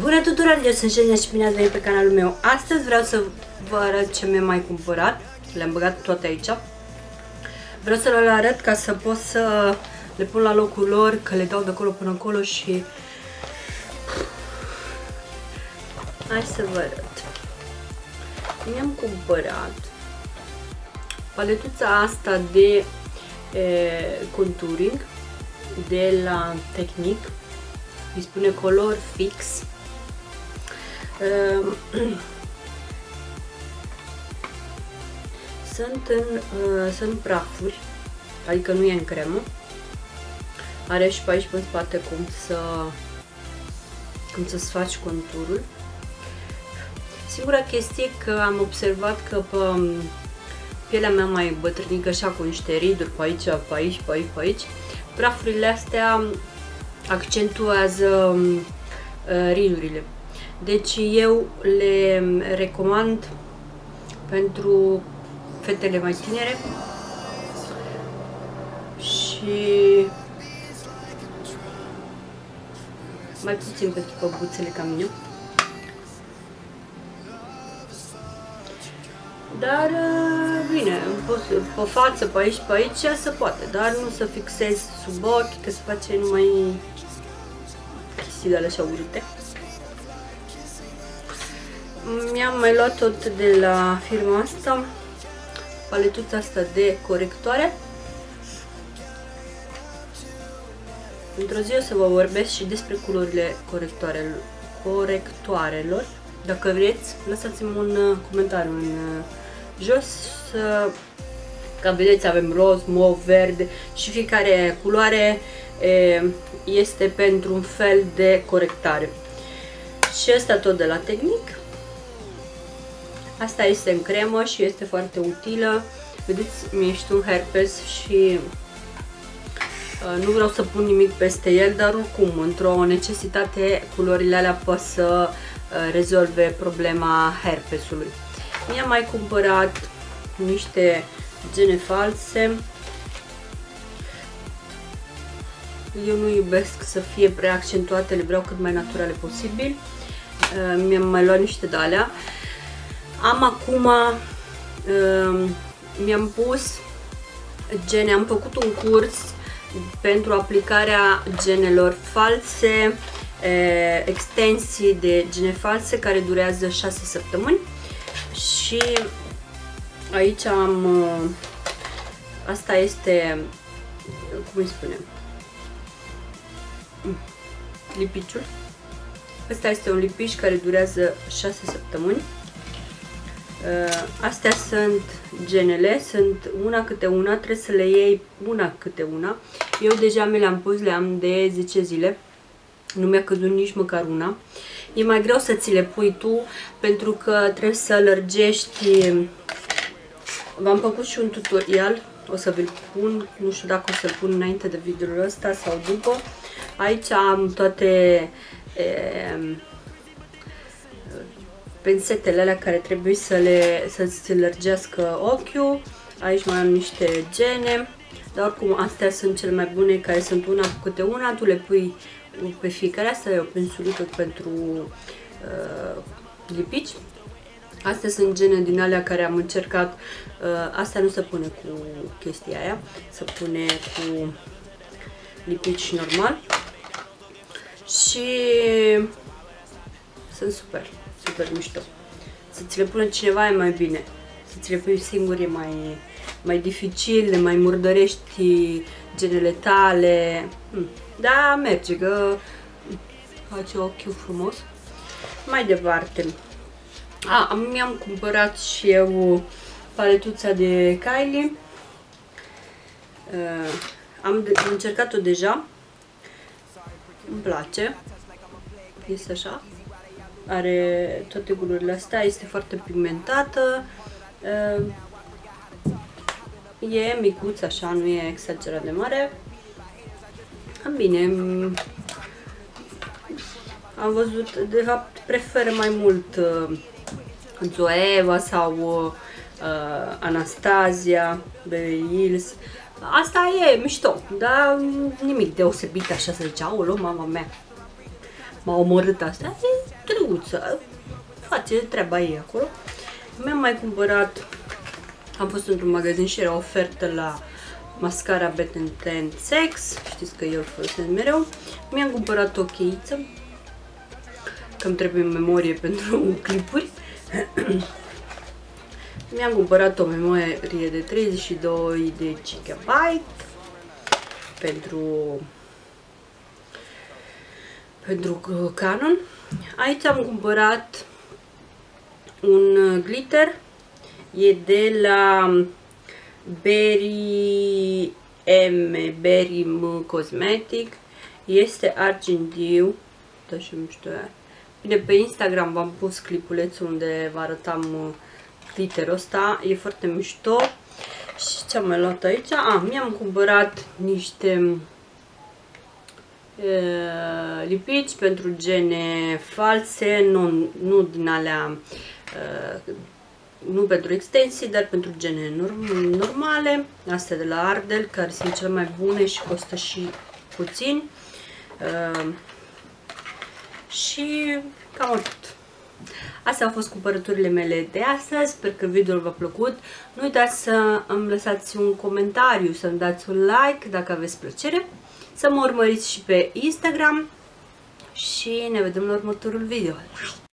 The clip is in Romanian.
Bună tuturor, eu sunt Genia și bine ați venit pe canalul meu. Astăzi vreau să vă arăt ce mi-am mai cumpărat. Le-am băgat toate aici. Vreau să le arăt ca să pot să le pun la locul lor, că le dau de acolo până acolo și... Hai să vă arăt. Mi-am cumpărat paletuța asta de contouring de la Technic. Îi spune color fix. Sunt prafuri, adică nu e în cremă. Are și pe aici pe spate cum să-ți faci conturul. Singura chestie că am observat că pe pielea mea mai bătrânică, așa cu niște riduri pe aici, pe aici, pe aici, pe aici, prafurile astea accentuează ridurile. Deci eu le recomand pentru fetele mai tinere și mai puțin pentru băbuțele ca mine. Dar bine, pe față, pe aici, pe aici se poate, dar nu să fixezi sub ochi, că se face numai chestii de alea așa urâte. Mi-am mai luat tot de la firma asta, paletuța asta de corectoare. Într-o zi o să vă vorbesc și despre culorile corectoarelor. Dacă vreți, lăsați-mi un comentariu în jos, ca vedeți avem roz, mov, verde și fiecare culoare este pentru un fel de corectare. Și asta tot de la Technic. Asta este în cremă și este foarte utilă. Vedeți, mi-ești un herpes și nu vreau să pun nimic peste el, dar oricum, într-o necesitate, culorile alea pot să rezolve problema herpesului. Mi-am mai cumpărat niște gene false. Eu nu iubesc să fie prea accentuate, le vreau cât mai naturale posibil. Mi-am mai luat niște de alea. Am acum, mi-am pus gene, am făcut un curs pentru aplicarea genelor false, extensii de gene false care durează 6 săptămâni și aici am, asta este, cum îi spunem, lipiciul. Asta este un lipiș care durează 6 săptămâni. Astea sunt genele, sunt una câte una, trebuie să le iei una câte una. Eu deja mi le-am pus, le am de 10 zile, nu mi-a căzut nici măcar una. E mai greu să ți le pui tu pentru că trebuie să lărgești. V-am făcut și un tutorial, o să vi-l pun, nu știu dacă o să-l pun înainte de videoul ăsta sau după. Aici am toate pensetele alea care trebuie să-ți lărgească ochiul. Aici mai am niște gene, dar oricum astea sunt cele mai bune, care sunt una câte una, tu le pui pe fiecare. Asta e o pensulică pentru lipici. Astea sunt gene din alea care am încercat. Asta nu se pune cu chestia aia, se pune cu lipici normal și sunt super mișto. Să ți le pună cineva e mai bine. Să ți le pui singur e mai dificil, le mai murdărești genele tale. Da, merge, că face ochiul frumos. Mai departe. Mi-am cumpărat și eu paletuța de Kylie. Am încercat-o deja. Îmi place. Este așa. Are toate culorile astea, este foarte pigmentată. E micuț așa, nu e exagerat de mare. Bine, am văzut, de fapt prefer mai mult Zoeva sau Anastasia, Beverly Hills. Asta e mișto, dar nimic deosebit așa să zice, aoleu, mama mea, m-a omorât asta. E drăguță, face treaba ei acolo. Mi-am mai cumpărat, am fost într-un magazin și era ofertă la mascara Bet Ten Sex, știți că eu îl folosesc mereu. Mi-am cumpărat o cheiță, că îmi trebuie memorie pentru clipuri. Mi-am cumpărat o memorie de 32 de GB pentru Canon. Aici am cumpărat un glitter, e de la Berry M Cosmetic, este argintiu, da, și nu știu. Bine, pe Instagram v-am pus clipulețul unde vă arătam glitterul ăsta, e foarte mișto. Și ce am mai luat aici? Mi-am cumpărat niște lipici pentru gene false, nu din alea, nu pentru extensii, dar pentru gene normale, astea de la Ardell, care sunt cele mai bune și costă și puțin. Și cam atât. Astea au fost cumpărăturile mele de astăzi, sper că videoul v-a plăcut. Nu uitați să îmi lăsați un comentariu, să-mi dați un like dacă aveți plăcere, să mă urmăriți și pe Instagram și ne vedem la următorul video.